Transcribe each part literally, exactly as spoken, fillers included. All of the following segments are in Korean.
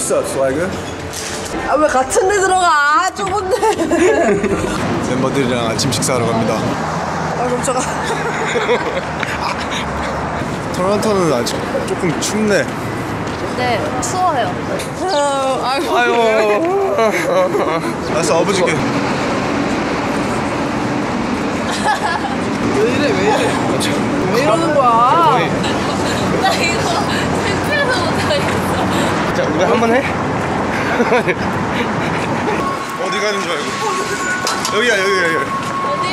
What's up, swagger? 아, 왜 같은 데 들어가? 좁은데. 멤버들이랑 아침 식사하러 갑니다. 아, 그럼 제가. 토론토는 아직 조금 춥네. 네, 추워요. 아이고. 아이고. 알았어, 업어줄게. 왜 이래, 왜 이래? 왜 이러는 거야? 나 이거 창피해서 못하겠어. 자, 우리 한번 해? 어디 가는 줄 알고. 여기야, 여기, 여기. 어디?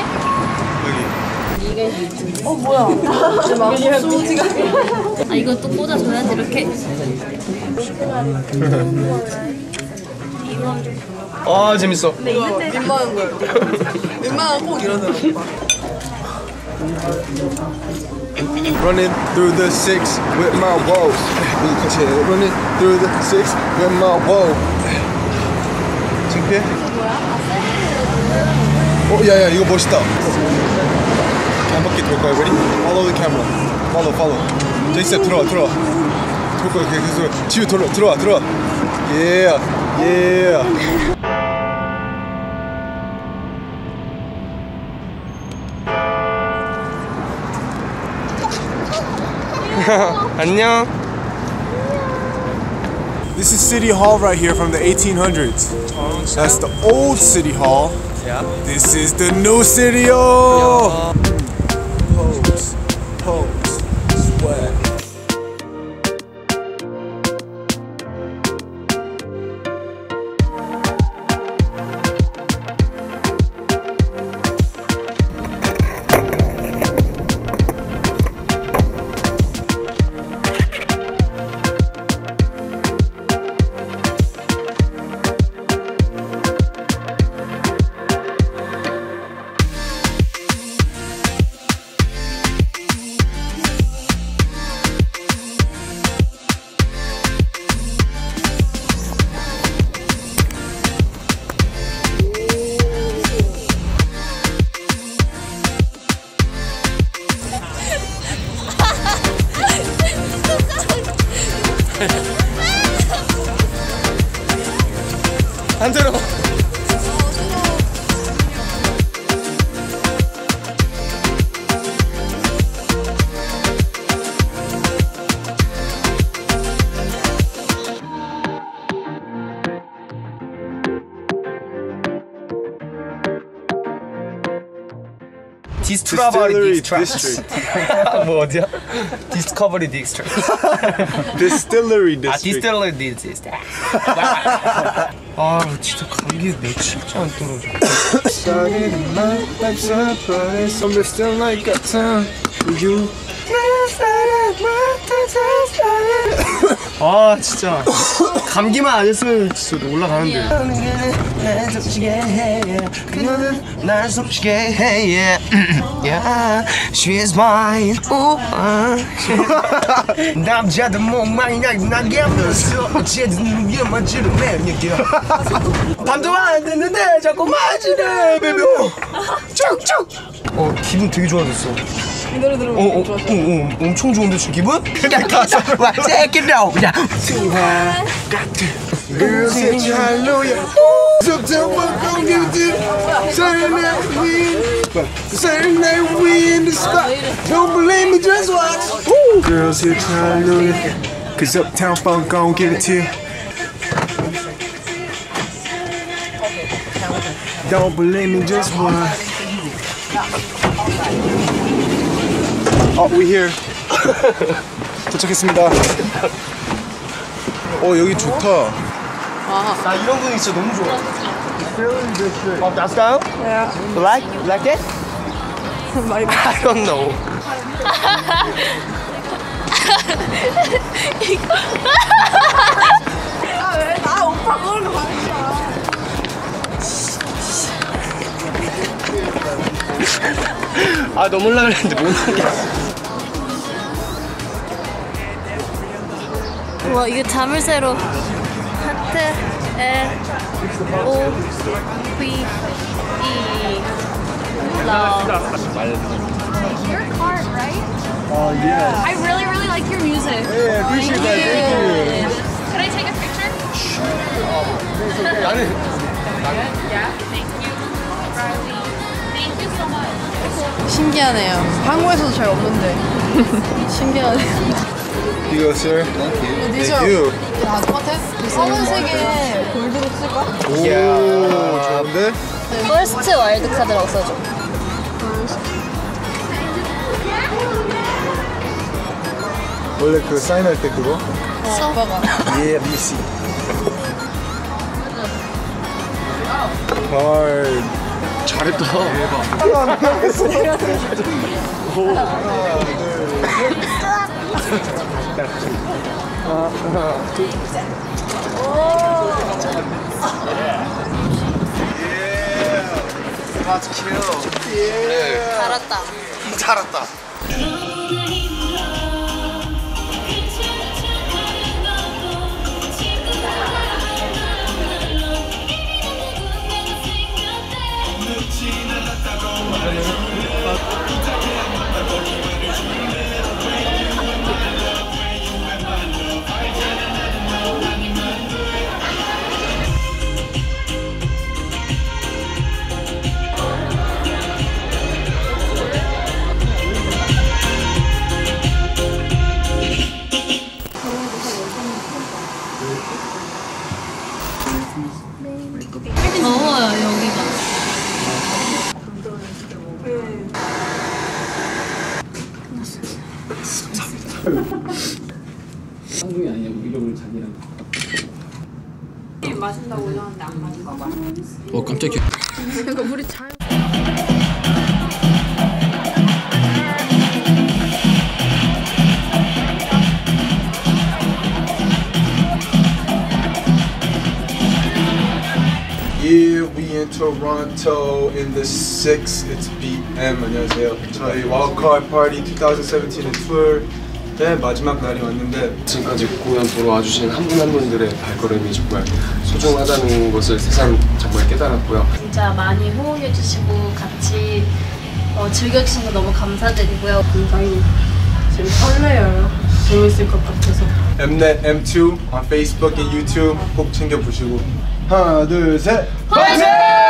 여기. 어, 뭐야? 제 마음 소지가. 아, 이거 또 꽂아줘야지, 이렇게. 아, 재밌어. 이거 민망한 거예요. 민망한 꼭 이러더라고. Running through the six with my woes. Running through the six with my woes. 창피해? 어, 야야, 이거 멋있다. 한 바퀴 돌 거야, ready? Follow the camera. Follow, follow. 제이스 들어와, 들어와. 돌 거야, 계속. 지우 들어와, 들어와, 들어와. Yeah, yeah. 안녕. This is City Hall right here from the eighteen hundreds. That's the old City Hall. Yeah. This is the new City Hall. Pose, pose, swag. 안 들어. Distillery 디스트라버리 District. 뭐 어디야? 디스커버리 디스트릭트. Distillery 아, District. 디스틸러리 디스트릭트. 아, 진짜 감기 며칠째 안 떨어져. Started in my life surprise. Something still like a time for you. 아, 진짜 감기만 안 했으면 진짜 올라가는데. 그녀는 날 속시게 해. She is mine. 남자들 몸만이 나게 하면서 어쨌든 위에 맞지를 매니까 밤도 안 됐는데 자꾸 맞지네 베이비. 쭉쭉. 어, 기분 되게 좋아졌어. 이 노래 들으면 어, 어, 좋았어. 어, 어, 엄청 좋은데 지금 기분? 와, check it out. 야. Girls hit you hallelujah. September gon' give it to you. Certain that we, certain that we in the spot. Don't believe me, just watch. Woo. Girls hit you hallelujah. Cause Uptown Funk gon' give it to you. Don't believe me, just watch. Oh, we here. 도착했습니다. 어, 여기 좋다. 나 이런 분위기 진짜 너무 좋아. 어, 나스가요? 야, You like? You like it? 말이 많아. I don't know. 아, 왜? 나 오빠 그걸로 가니까. 아, 너무 올라 그랬는데 못 넘겼어. 와, 이게 자물쇠로 하트, 에, 오, 비, 이, love. Your cart, right? Oh, yeah. I really, really like your music. Hey, I appreciate that. Thank you. Could I take a picture? 신기하네요. 한국에서도 잘 없는데. 신기하네요. 이거 sir. 어디죠? Thank you. 아, 똑같아? 검은색에 골드로 쓸까? 오, 좋은데? 퍼스트 와일드 카드라고 써줘. 원래 그 사인할 때 그거? 어, 오빠가. 예, let me see. 헐. 잘했다. 대박. Let's kill. 잘했다. 잘했다. 더워요 여기가. 한국이 아니냐고 이름을 자기랑. 마신다고 올렸는데 안 마신가 봐. 어 깜짝이야. 그러니까 물이 잘. Yeah, we in Toronto in the six. It's B M. 안녕하세요. 저희 Wildcard Party twenty seventeen 투어의 마지막 날이 왔는데 지금까지 공연 보러 와주신 한 분 한 분들의 발걸음이 정말 소중하다는 것을 새삼 정말 깨달았고요. 진짜 많이 호응해주시고 같이 어, 즐겨주신 거 너무 감사드리고요. 굉장히 지금 설레요. 재밌을 것 같아서. Mnet M two on Facebook and YouTube 꼭 챙겨 보시고 하나 둘 셋 파이팅!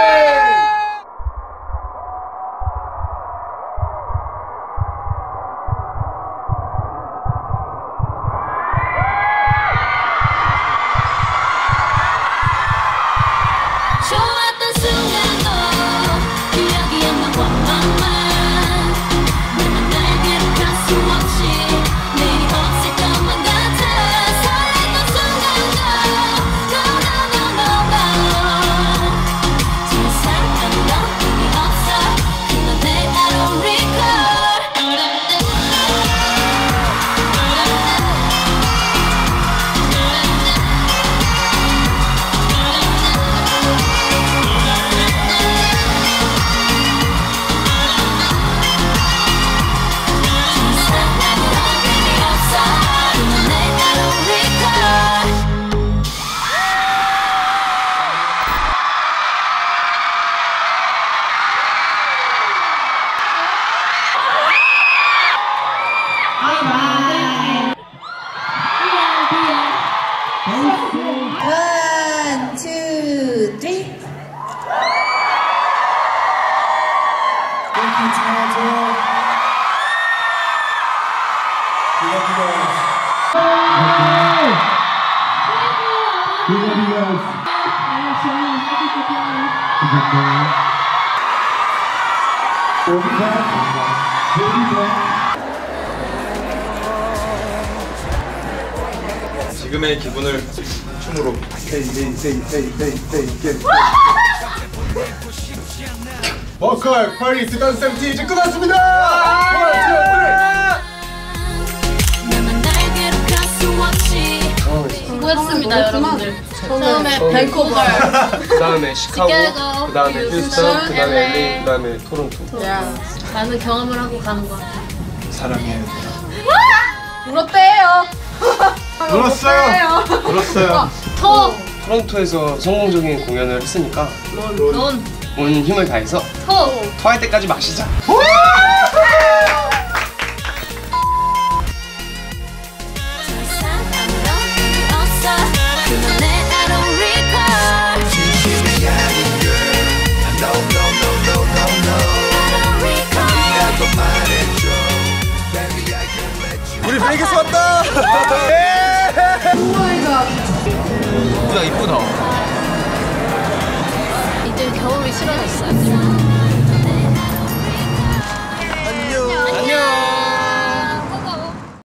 좋았던 순간도 기억이 안 나. One my mind. 너는 날 괴롭힐 수 없이 내일이 없을 것만 같아. 설렜던 순간도 No no no no no. 더 이상 아무런 의미 없어. 그런데 I don't recall. One, two, three. 지금의 기분을 춤으로 헤이 헤이 헤이 헤이 헤이 헤이 헤이 워컬 파티 twenty seventeen 이제 끝났습니다! 너는 날 괴롭힐 수 없이 수고했습니다 여러분들. 처음에 처음에 밴쿠버, 그 다음에 시카고, 시카고, 그 다음에 휴스턴, 그 다음에 엘에이, 그 다음에 토론토. 많은 경험을 하고 가는 것 같아요. 사랑해. 울었대요. 울었어요. 울었어요. 토! 토론토에서 성공적인 공연을 했으니까 넌! 온 힘을 다해서 토! 토할 때까지 마시자. I don't recall. 우리 베이거스 왔다. 야 이쁘다. 이제 겨울이 싫어졌어요. 안녕. 안녕.